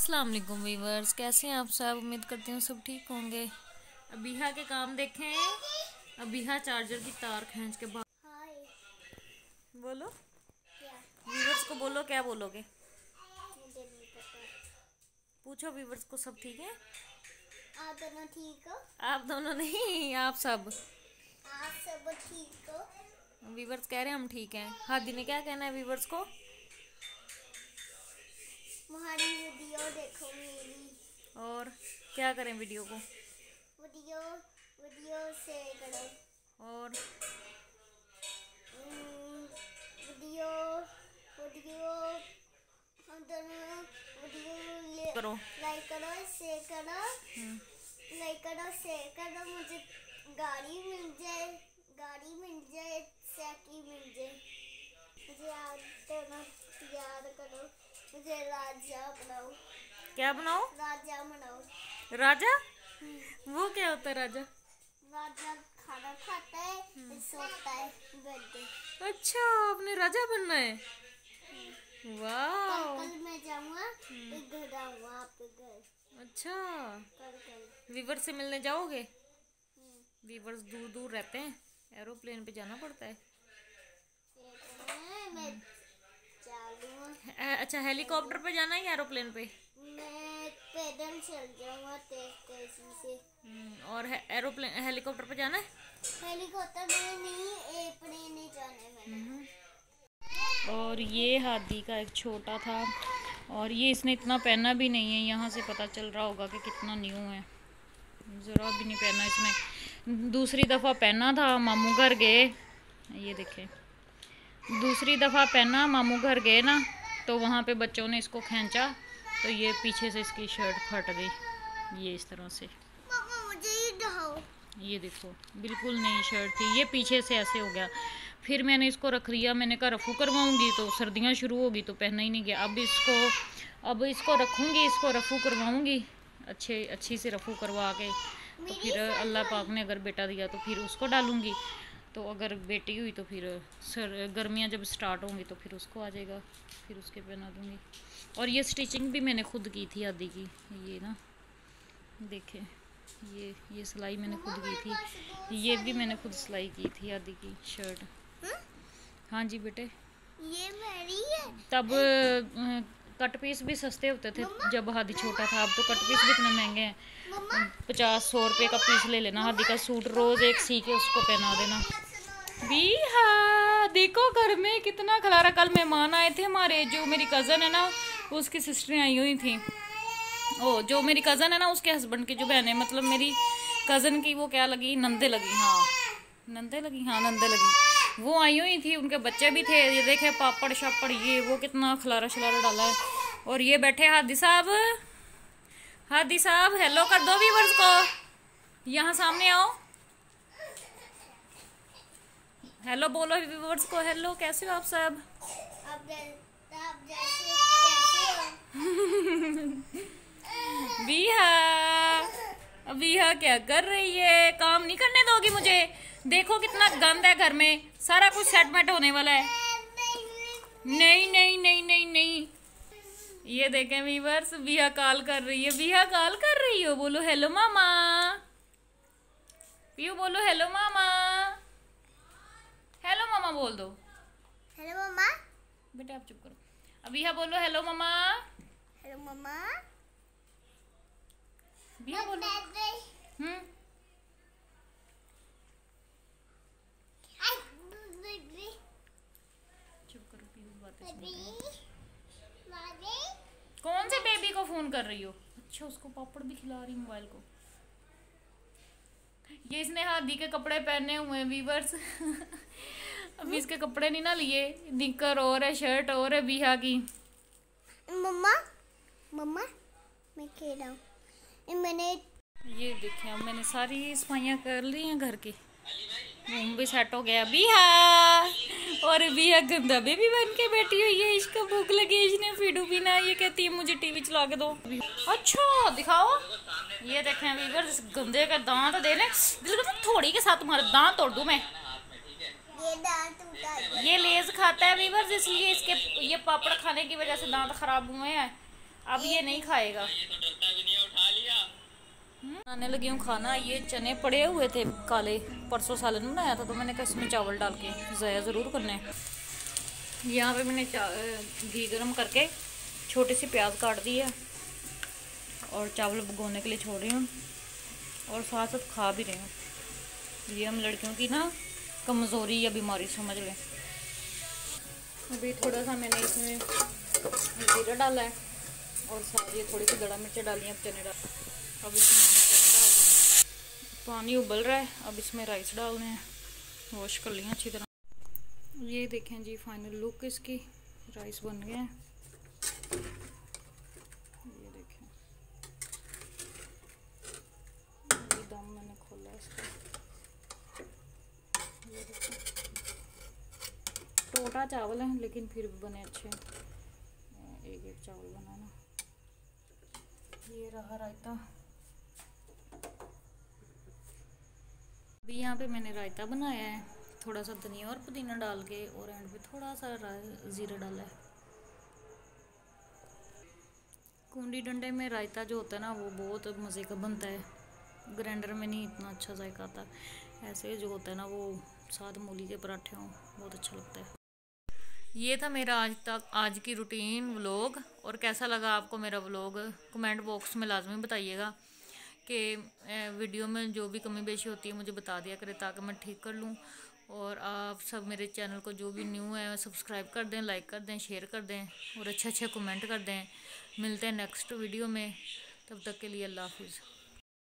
अस्सलाम वालेकुम वीवर्स, कैसे हैं आप सब। उम्मीद करती हूँ सब ठीक होंगे। अबीहा के काम देखें। अबीहा चार्जर की तार खींच के बाहर बोलो। वीवर्स को बोलो, क्या बोलोगे? पूछो वीवर्स को, सब ठीक है? आप दोनों ठीक हो? आप दोनों नहीं, आप सब ठीक हो? वीवर्स कह रहे हैं हम ठीक हैं। हादी ने क्या कहना है वीवर्स को? हमारी वीडियो देखो मेरी। और क्या करें वीडियो को? वीडियो से करो। और वीडियो हम दोनों वीडियो करो, लाइक करो, शेयर करो। लाइक करो, शेयर करो। मुझे गाड़ी मिल जाए, साइकिल मिल जाए। मुझे आप दोनों याद करो। मुझे राजा बनाओ। क्या बनाओ? राजा बनाओ। राजा? वो क्या होता है राजा? राजा खाना खाता है, सोता है बेड पे। अच्छा, आपने राजा बनना है। वाह, कल मैं जाऊंगा, एक घर आऊंगा आपके घर। अच्छा, कल वीवर से मिलने जाओगे? वीवर्स दूर दूर रहते हैं, एरोप्लेन पे जाना पड़ता है। मैं चलूंगा। अच्छा, हेलीकॉप्टर पे जाना है या एरोप्लेन पे? मैं पैदल चल जाऊंगा तेजी से। और एरोप्लेन हेलीकॉप्टर पे जाना है? हेलीकॉप्टर में नहीं, एयरप्लेन में जाने में। और ये हादी का एक छोटा था, और ये इसने इतना पहना भी नहीं है। यहाँ से पता चल रहा होगा कि कितना न्यू है। ज़रा भी नहीं पहना इसने। दूसरी दफ़ा पहना था, मामू घर गए। ये देखें, दूसरी दफ़ा पहना, मामू घर गए ना, तो वहाँ पे बच्चों ने इसको खींचा तो ये पीछे से इसकी शर्ट फट गई। ये इस तरह से। मामा मुझे ही दिखाओ। ये देखो, बिल्कुल नई शर्ट थी, ये पीछे से ऐसे हो गया। फिर मैंने इसको रख लिया। मैंने कहा रफू करवाऊंगी तो सर्दियाँ शुरू होगी तो पहना ही नहीं गया। अब इसको रखूँगी, इसको रफू करवाऊँगी अच्छी से रफू करवा के। तो फिर अल्लाह पाक ने अगर बेटा दिया तो फिर उसको डालूँगी, तो अगर बेटी हुई तो फिर गर्मियाँ जब स्टार्ट होंगी तो फिर उसको आ जाएगा, फिर उसके पहना दूँगी। और ये स्टिचिंग भी मैंने खुद की थी आदि की। ये ना देखें, ये सिलाई मैंने खुद की थी। ये भी मैंने खुद सिलाई की थी आदि की शर्ट। हाँ जी बेटे, ये मेरी है। तब कट पीस भी सस्ते होते थे जब हादी छोटा था। अब तो कट पीस भी इतने महंगे हैं। 50-100 रुपये का पीस ले लेना। हादी का सूट रोज़ एक सी के उसको पहना देना। बीहा देखो, घर में कितना खलारा। कल मेहमान आए थे हमारे, जो मेरी कज़न है ना, उसकी सिस्टरें आई हुई थी। जो मेरी कज़न है ना, उसके हस्बैंड की जो बहन है, मतलब मेरी कज़न की वो क्या लगी, नंदे लगी। हाँ नंदे लगी। वो आई हुई थी, उनके बच्चे भी थे। ये देखे पापड़ शापड़, ये वो कितना खलारा शलारा डाला है। और ये बैठे हादी साहब हेलो कर दो व्यूअर्स को। यहाँ सामने आओ, हेलो बोलो व्यूअर्स को। हेलो, कैसे हो आप सब? आप कैसे हो? बीहा क्या कर रही है? काम नहीं करने दोगी मुझे? देखो कितना गंद है घर में, सारा कुछ सेटमेंट होने वाला है। नहीं। ये देखें व्यूअर्स, बीहा कॉल कर रही है। हो, बोलो हेलो मामा। पीयू बोलो हेलो मामा। हेलो मामा बोल दो। हेलो मामा। बेटा आप चुप करो। अबीहा बोलो हेलो मामा। हेलो मामा। बीहा बोलो। चुप करो, पीयू बातें सुन। कौन से बेबी को फोन कर रही हो? अच्छा, उसको पापड़ भी खिला रही मोबाइल को। ये इसने हादी के कपड़े पहने हुए हैं व्यूअर्स। अभी इसके कपड़े नहीं ना लिए। निकर और है, शर्ट और है बीहा की। मम्मा मैं खेल रहा हूँ। मैंने ये देखें, अब मैंने सारी सफाइयाँ कर ली हैं घर की। रूम भी सेट हो गया। बीहा और बीहा गंदा बेबी बन के बैठी हुई है। इसको भूख लगी, इसने फीडू पीना। ये कहती है मुझे टीवी चला के दो। अच्छा दिखाओ। ये देखें व्यूअर्स, गंदे का दांत दे ले, थोड़ी के साथ तुम्हारा दांत तोड़ दूं मैं। ये दांत टूटा है। ये लेज खाता है व्यूअर्स, इसलिए इसके ये पापड़ खाने की वजह से दांत खराब हुए हैं। अब ये नहीं खाएगा। बनाने लगी हूँ खाना। ये चने पड़े हुए थे काले, परसों सालन बनाया था, तो मैंने कहा इसमें चावल डाल के ज़ाया ज़रूर करना है। यहाँ पे मैंने घी गरम करके छोटी सी प्याज काट दी है और चावल भगोने के लिए छोड़ रही हूँ और साथ साथ खा भी रही हूँ। ये हम लड़कियों की ना कमज़ोरी या बीमारी समझ लें। अभी थोड़ा सा मैंने इसमें जीरा डाला है और साथ ये थोड़ी सी गड़ा मिर्च डाली है, अब चने डाल। अब इसमें चने डाल दें। पानी उबल रहा है, अब इसमें राइस डालने हैं। वॉश कर लिया अच्छी तरह। ये देखें जी फाइनल लुक इसकी, राइस बन गए हैं। ये देखें, ये दम मैंने खोला इसका। ये देखें, टोटा चावल है लेकिन फिर भी बने अच्छे। एक एक चावल बनाना। ये रहा रायता। अभी यहाँ पे मैंने रायता बनाया है, थोड़ा सा धनिया और पुदीना डाल के, और एंड पे थोड़ा सा ज़ीरा डाला है। कुंडी डंडे में रायता जो होता है ना वो बहुत मज़े का बनता है, ग्राइंडर में नहीं इतना अच्छा जायका आता। ऐसे जो होता है ना वो साथ मूली के पराठे हों बहुत अच्छा लगता है। ये था मेरा आज की रूटीन व्लॉग। और कैसा लगा आपको मेरा व्लॉग कमेंट बॉक्स में लाजमी बताइएगा कि वीडियो में जो भी कमी बेशी होती है मुझे बता दिया करें ताकि मैं ठीक कर लूँ। और आप सब मेरे चैनल को जो भी न्यू है सब्सक्राइब कर दें, लाइक कर दें, शेयर कर दें और अच्छे अच्छे कमेंट कर दें। मिलते हैं नेक्स्ट वीडियो में, तब तक के लिए अल्लाह हाफिज़।